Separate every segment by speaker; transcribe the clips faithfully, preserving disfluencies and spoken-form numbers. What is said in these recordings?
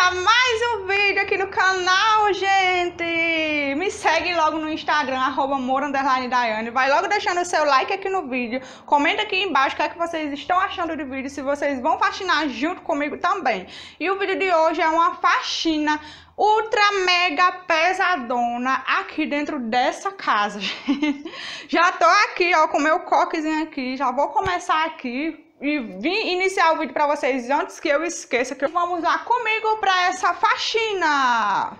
Speaker 1: começar mais um vídeo aqui no canal, gente. Me segue logo no Instagram, arroba Moura underline Daiane. Vai logo deixando o seu like aqui no vídeo. Comenta aqui embaixo o que é que vocês estão achando do vídeo, se vocês vão faxinar junto comigo também. E o vídeo de hoje é uma faxina ultra mega pesadona aqui dentro dessa casa, gente. Já tô aqui, ó, com meu coquezinho aqui. Já vou começar aqui e vim iniciar o vídeo para vocês antes que eu esqueça que vamos lá comigo para essa faxina.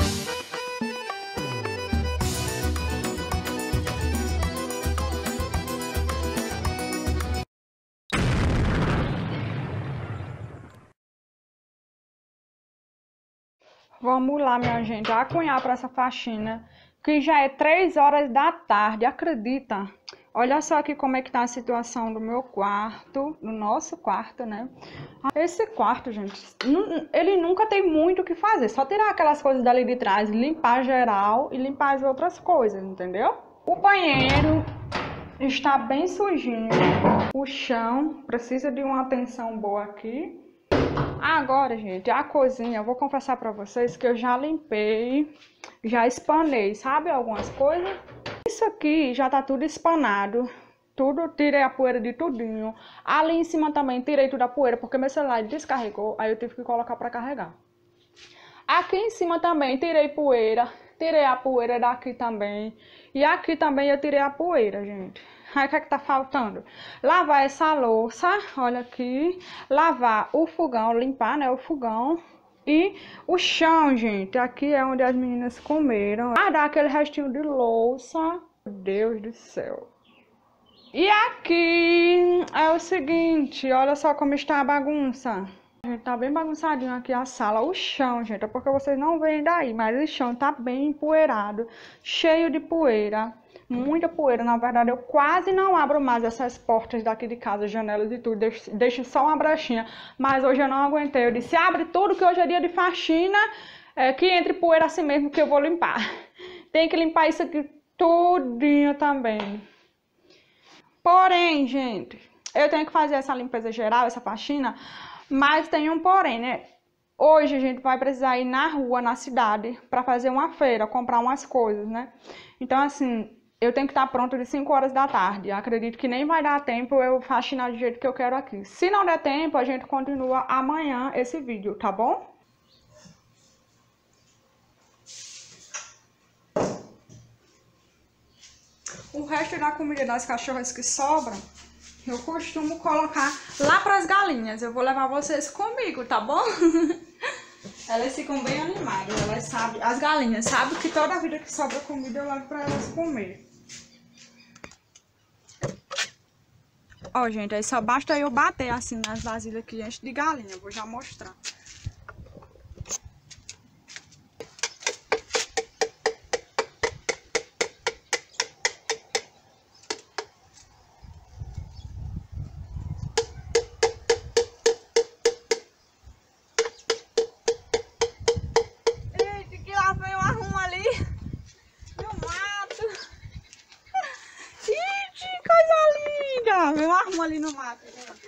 Speaker 1: Vamos lá, minha gente, acunhar para essa faxina, que já é três horas da tarde, acredita? Olha só aqui como é que tá a situação do meu quarto, do nosso quarto, né? Esse quarto, gente, ele nunca tem muito o que fazer, só tirar aquelas coisas dali de trás, limpar geral e limpar as outras coisas, entendeu? O banheiro está bem sujinho, o chão precisa de uma atenção boa aqui. Agora, gente, a cozinha, eu vou confessar pra vocês que eu já limpei, já espanei, sabe, algumas coisas. Isso aqui já tá tudo espanado, tudo, tirei a poeira de tudinho. Ali em cima também tirei tudo a poeira, porque meu celular descarregou, aí eu tive que colocar pra carregar. Aqui em cima também tirei poeira, tirei a poeira daqui também. E aqui também eu tirei a poeira, gente. Aí o que é que tá faltando? Lavar essa louça, olha aqui. Lavar o fogão, limpar, né, o fogão. E o chão, gente, aqui é onde as meninas comeram. Guardar aquele restinho de louça. Meu Deus do céu. E aqui é o seguinte, olha só como está a bagunça. Gente, tá bem bagunçadinho aqui a sala. O chão, gente, é porque vocês não veem daí, mas o chão tá bem empoeirado, cheio de poeira. Muita poeira, na verdade, eu quase não abro mais essas portas daqui de casa, janelas e tudo, deixo, deixo só uma brechinha, mas hoje eu não aguentei, eu disse, abre tudo que hoje é dia de faxina, é, que entre poeira assim mesmo que eu vou limpar. Tem que limpar isso aqui tudinho também. Porém, gente, eu tenho que fazer essa limpeza geral, essa faxina, mas tem um porém, né? Hoje a gente vai precisar ir na rua, na cidade, para fazer uma feira, comprar umas coisas, né? Então, assim, eu tenho que estar pronto de cinco horas da tarde. Eu acredito que nem vai dar tempo eu faxinar do jeito que eu quero aqui. Se não der tempo, a gente continua amanhã esse vídeo, tá bom? O resto da comida das cachorras que sobram, eu costumo colocar lá para as galinhas. Eu vou levar vocês comigo, tá bom? Elas ficam bem animadas, elas sabem, as galinhas sabem que toda vida que sobra comida eu levo para elas comer. Ó, gente, aí só basta eu bater assim nas vasilhas que enche de galinha. Vou já mostrar. Gente, que lá vem um arrumo ali no mato. Gente, coisa linda! Vem um arrumo ali no mato, gente.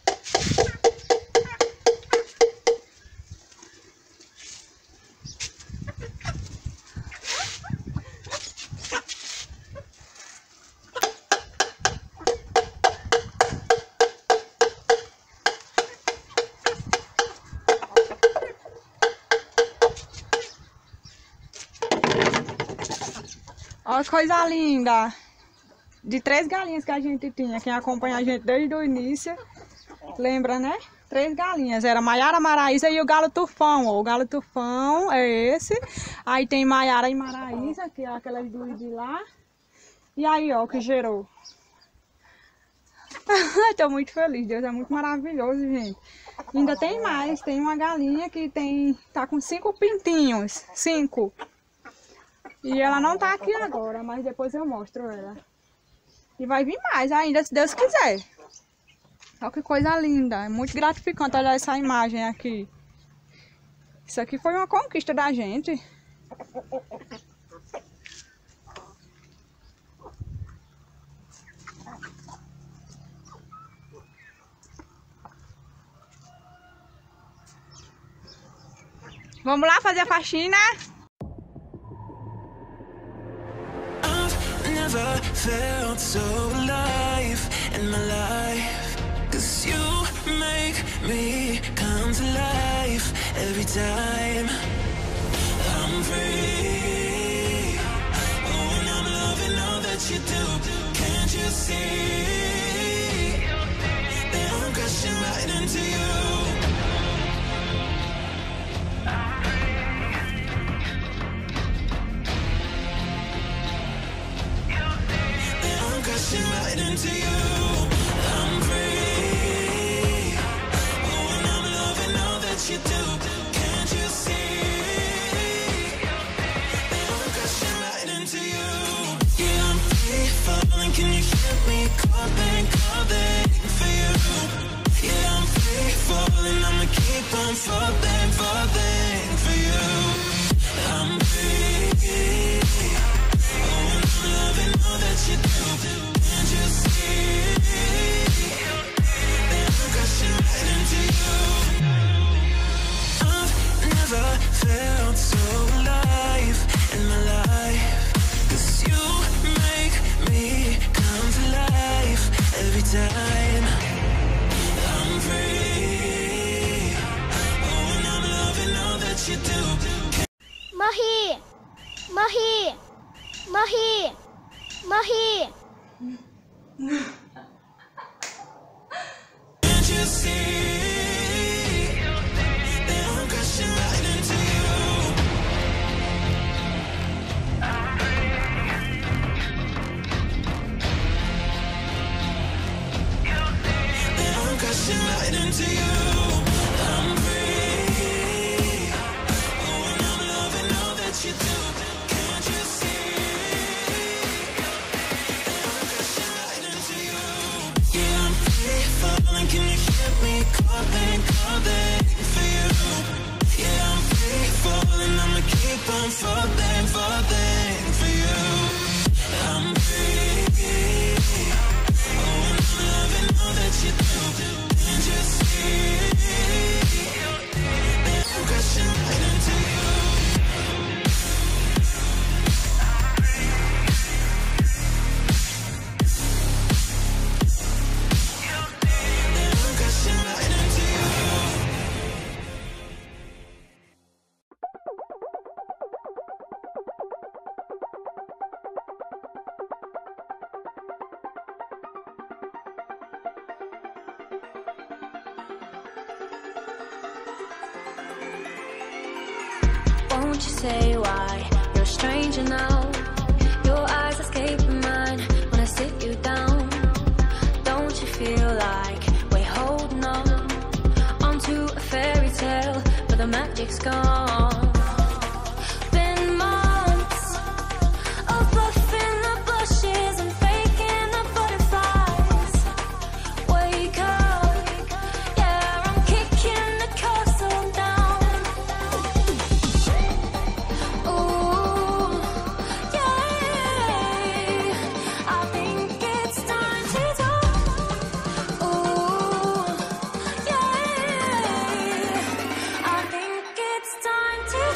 Speaker 1: Olha que coisa linda! De três galinhas que a gente tinha, quem acompanha a gente desde o início, lembra, né? Três galinhas, era Maiara, Maraísa e o galo tufão, ó. O galo tufão é esse, aí tem Maiara e Maraísa, que é aquelas duas de lá, e aí, ó, que gerou. Tô muito feliz, Deus é muito maravilhoso, gente. Ainda tem mais, tem uma galinha que tem, tá com cinco pintinhos, cinco. E ela não tá aqui agora, mas depois eu mostro ela. E vai vir mais ainda, se Deus quiser. Olha que coisa linda. É muito gratificante olhar essa imagem aqui. Isso aqui foi uma conquista da gente. Vamos lá fazer a faxina?
Speaker 2: I've never felt so alive in my life, 'cause you make me come to life every time I'm free. Oh, and I'm loving all that you do. Can't you see that I'm crashing right into you? Right into you, I'm free. Oh, and I'm loving all that you do. Can't you see that I'm crashing right into you? Yeah, I'm free falling. Can you hear me calling, calling for you? Yeah, I'm free falling. I'ma keep on falling, falling for you. I'm free. Oh, and I'm loving all that you do. Felt so alive in my life, 'cause you make me come to life every time I'm free. Oh, and I'm loving all that you do.
Speaker 3: Mahi, Mahi, Mahi, Mahi.
Speaker 2: Can't you see? Right into you, I'm free. Oh, and I'm loving all that you do. Can't you see? I'm crashing right into you. Yeah, I'm free falling. Can you hear me calling, calling for you? Yeah, I'm free falling. I'ma keep on falling, falling for you. I'm free. Oh, and I'm loving all that you do.
Speaker 4: Won't you say why you're a stranger now? Your eyes escaping mine when I sit you down. Don't you feel like we're holding on onto a fairy tale, but the magic's gone? Been months of bluffing the bushes and faking the butterflies. Wake up, yeah, I'm kicking the castle down. Time to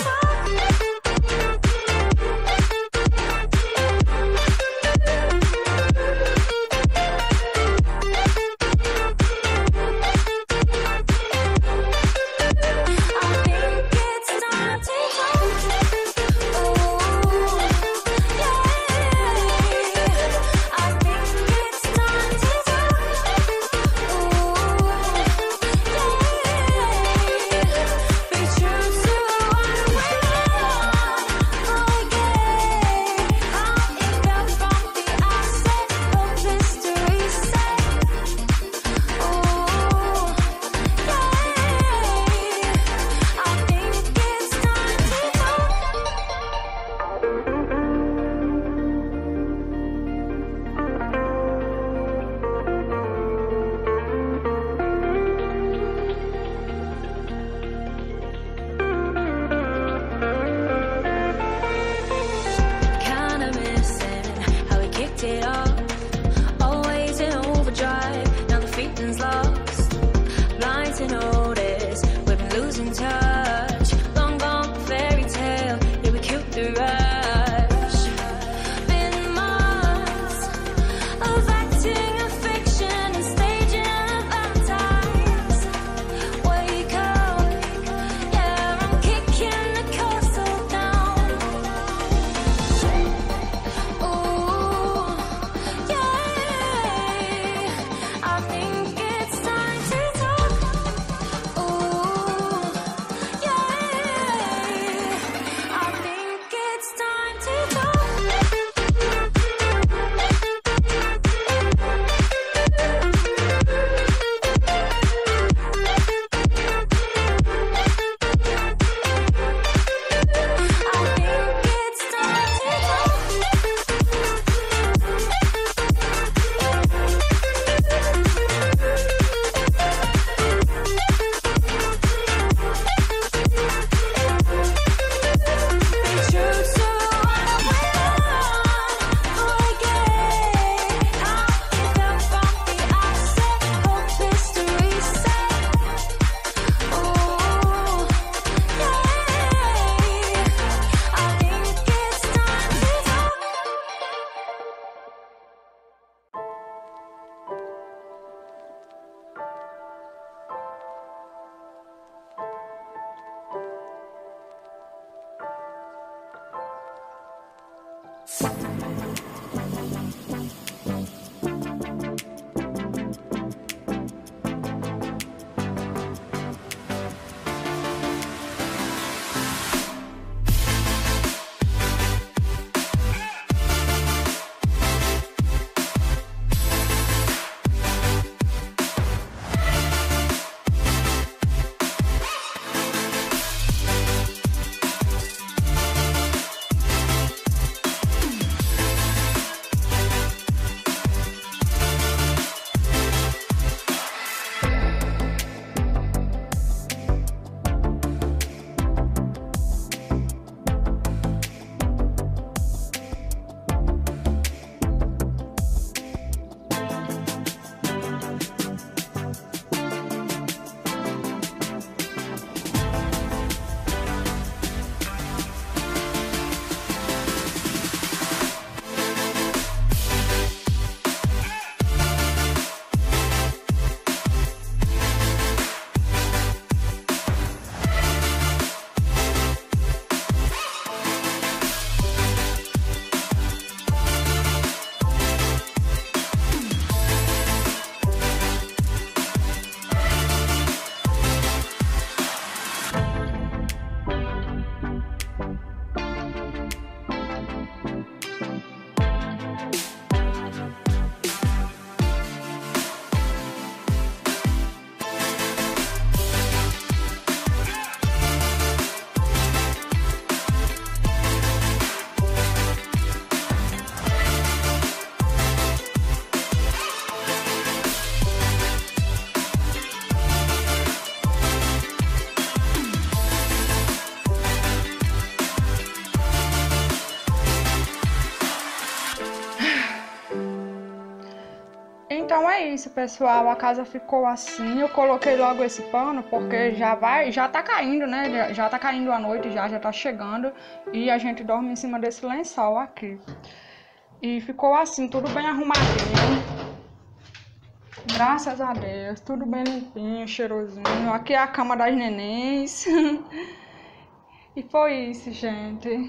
Speaker 1: Então é isso, pessoal. A casa ficou assim. Eu coloquei logo esse pano porque já vai, já tá caindo, né? Já, já tá caindo a noite, já, já tá chegando. E a gente dorme em cima desse lençol aqui. E ficou assim, tudo bem arrumadinho. Graças a Deus, tudo bem limpinho, cheirosinho. Aqui é a cama das nenéns. E foi isso, gente.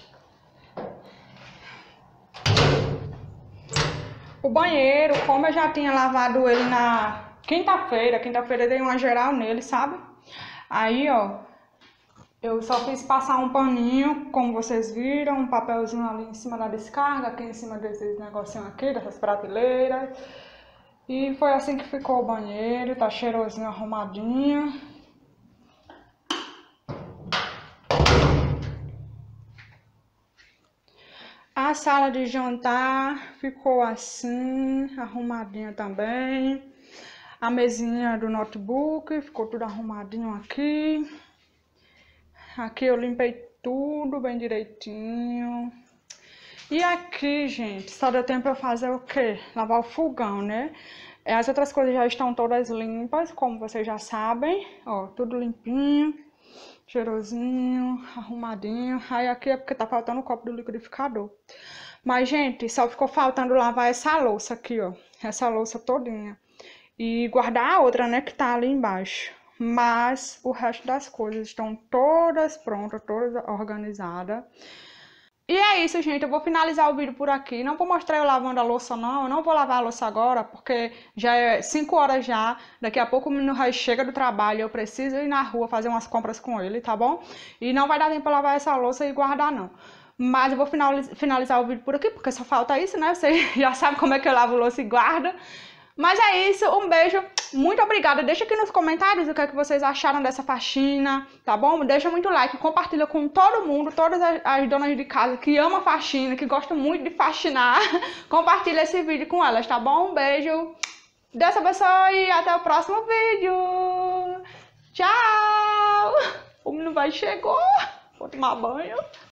Speaker 1: O banheiro, como eu já tinha lavado ele na quinta-feira, quinta-feira eu dei uma geral nele, sabe? Aí, ó, eu só fiz passar um paninho, como vocês viram, um papelzinho ali em cima da descarga, aqui em cima desses negocinhos aqui, dessas prateleiras. E foi assim que ficou o banheiro, tá cheirosinho, arrumadinho. A sala de jantar ficou assim, arrumadinha também. A mesinha do notebook ficou tudo arrumadinho aqui. Aqui eu limpei tudo bem direitinho. E aqui, gente, só deu tempo eu fazer o quê? Lavar o fogão, né? As outras coisas já estão todas limpas, como vocês já sabem. Ó, tudo limpinho, cheirosinho, arrumadinho. Aí aqui é porque tá faltando o copo do liquidificador. Mas, gente, só ficou faltando lavar essa louça aqui, ó. Essa louça todinha. E guardar a outra, né, que tá ali embaixo. Mas o resto das coisas estão todas prontas, todas organizadas. E é isso, gente. Eu vou finalizar o vídeo por aqui. Não vou mostrar eu lavando a louça, não. Eu não vou lavar a louça agora, porque já é cinco horas já. Daqui a pouco o menino Rai chega do trabalho. Eu preciso ir na rua fazer umas compras com ele, tá bom? E não vai dar tempo pra lavar essa louça e guardar, não. Mas eu vou finalizar o vídeo por aqui, porque só falta isso, né? Você já sabe como é que eu lavo louça e guarda. Mas é isso, um beijo, muito obrigada. Deixa aqui nos comentários o que é que vocês acharam dessa faxina, tá bom? Deixa muito like, compartilha com todo mundo, todas as, as donas de casa que amam faxina, que gostam muito de faxinar. Compartilha esse vídeo com elas, tá bom? Um beijo, Deus abençoe e até o próximo vídeo. Tchau! O menino vai chegou, vou tomar banho.